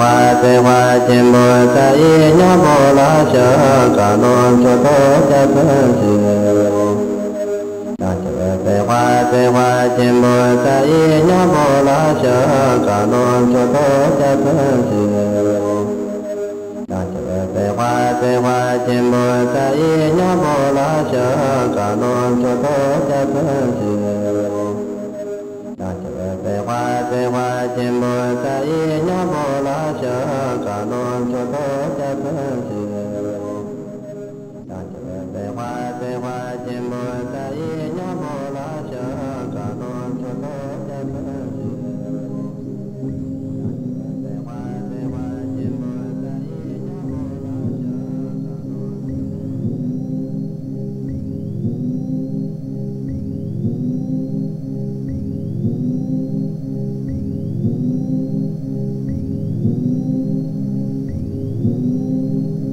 hoa chim bồ tay nhớ bồ la sợ cả non cho tốt cho thân siêu hoa chim bồ tay nhớ bồ la sợ cả non cho tốt cho thân siêu hoa chim bồ tay nhớ bồ la sợ cả non cho tốt cho thân siêu hoa chim bồ tay nhớ bồ la sợ cả non cho tốt cho thân siêu hoa chim bồ tay nhớ bồ la sợ cả non cho tốt cho thân siêu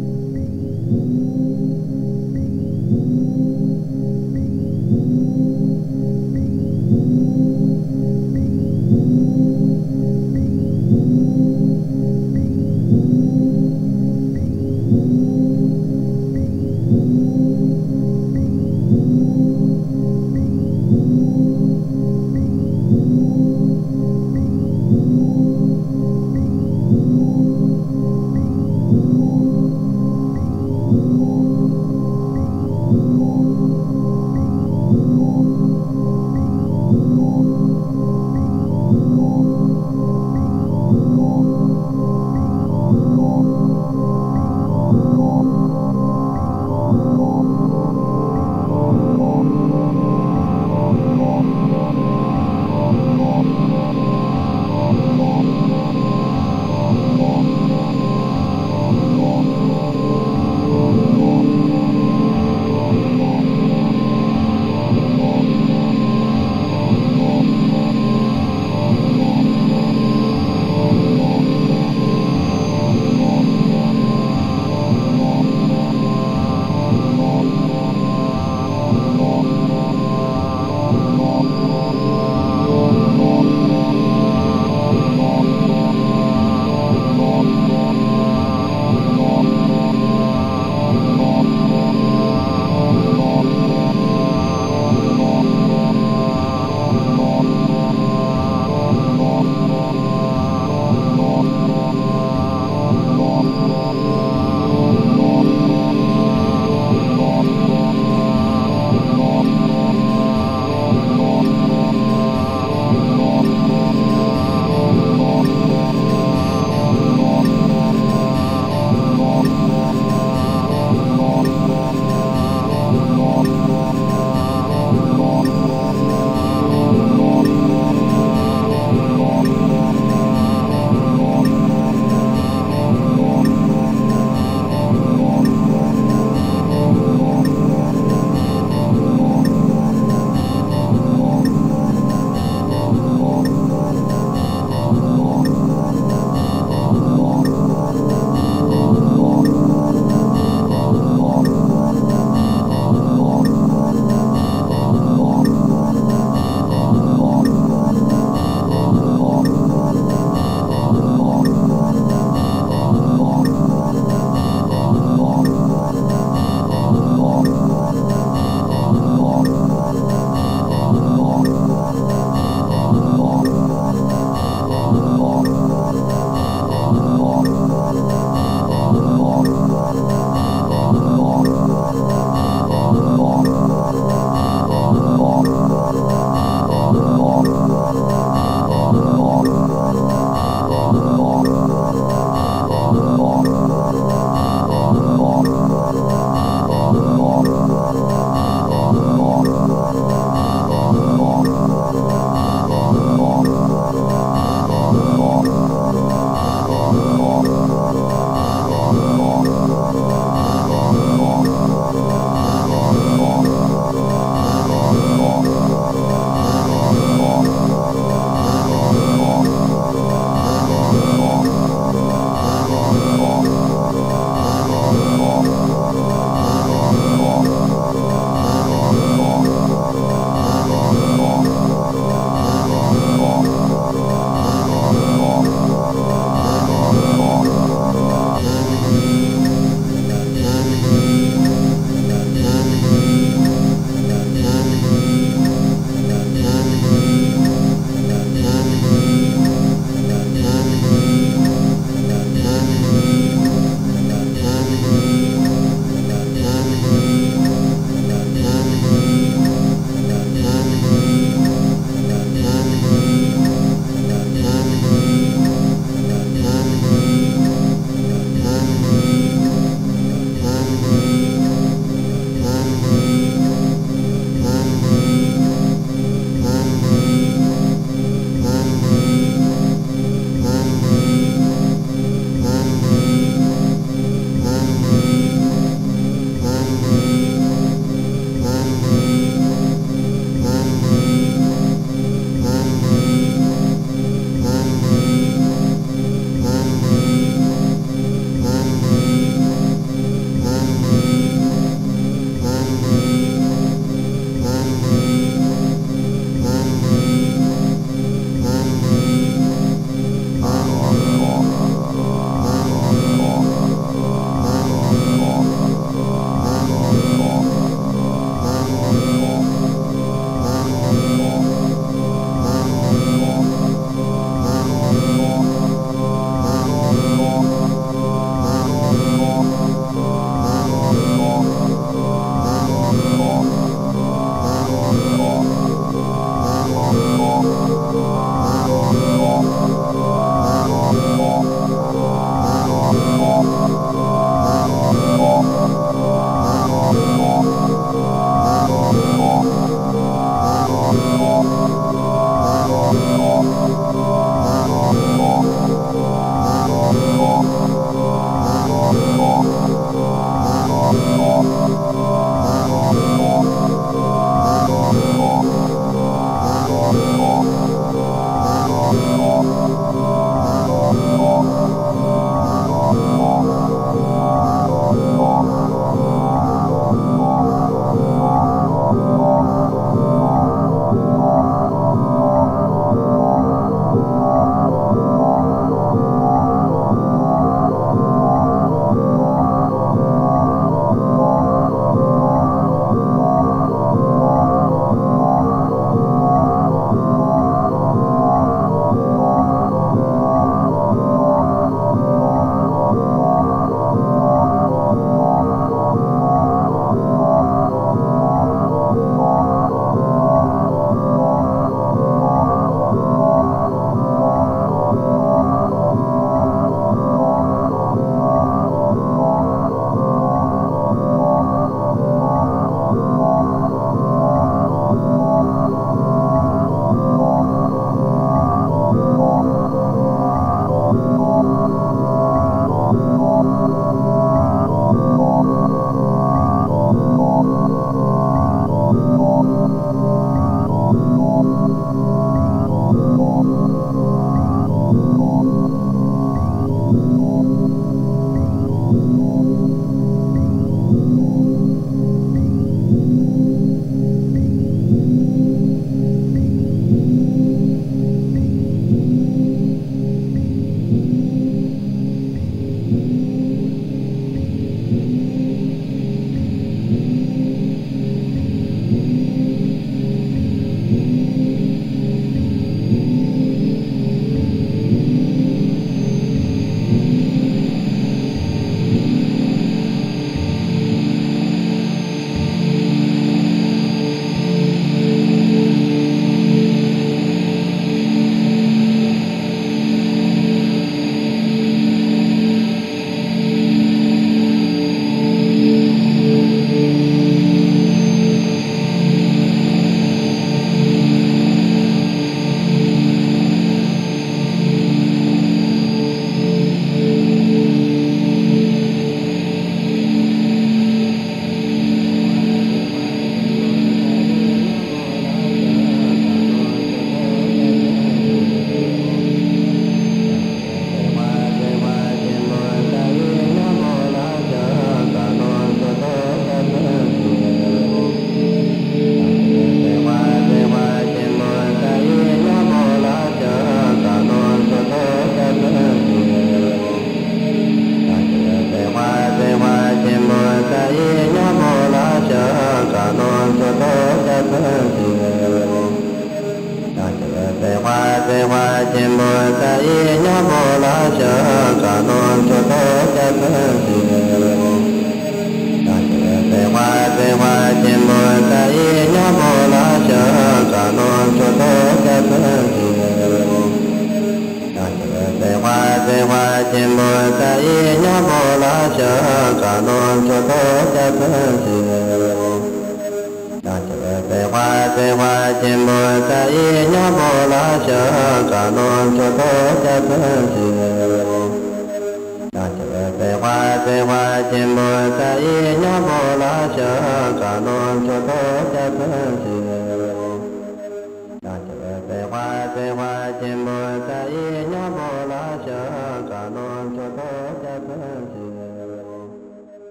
non cho tốt cho thân siêu đa chờ về hoa chim bồ ta y nhớ bồ la sợ cả non cho tốt cho thân siêu đa chờ về hoa chim bồ ta y nhớ bồ la sợ cả non cho tốt cho thân siêu